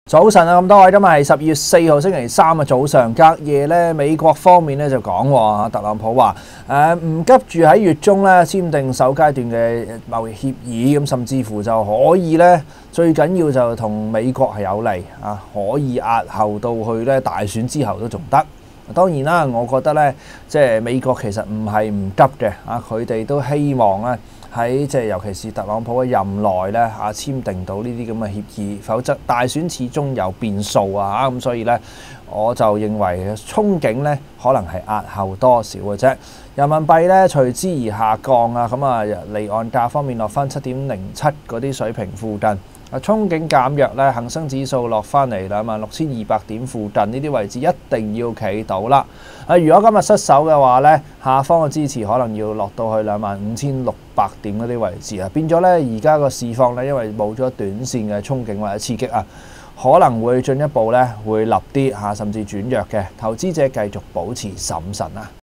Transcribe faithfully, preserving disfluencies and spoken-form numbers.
早晨啊，咁多位，今日係十二月四號星期三嘅早上，隔夜咧，美國方面咧就講喎，特朗普話誒唔急住喺月中咧簽訂首階段嘅貿易協議，咁甚至乎就可以咧，最緊要就同美國係有利啊，可以押後到去咧大選之後都仲得。當然啦，我覺得咧，即係美國其實唔係唔急嘅啊，佢哋都希望咧。喺即係尤其是特朗普嘅任內咧嚇簽訂到呢啲咁嘅協議，否則大選始終有變數啊嚇，咁所以咧我就認為憧憬咧可能係押後多少嘅啫。人民幣咧隨之而下降啊，咁啊離岸價方面落翻七點零七嗰啲水平附近。啊，憧憬減弱咧，恒生指數落翻嚟兩萬六千二百點附近呢啲位置一定要企到啦。啊，如果今日失守嘅話咧，下方嘅支持可能要落到去兩萬五千六百點嗰啲位置啊，變咗咧而家個市況咧，因為冇咗短線嘅憧憬或者刺激啊，可能會進一步咧會立啲嚇，甚至轉弱嘅，投資者繼續保持審慎啊。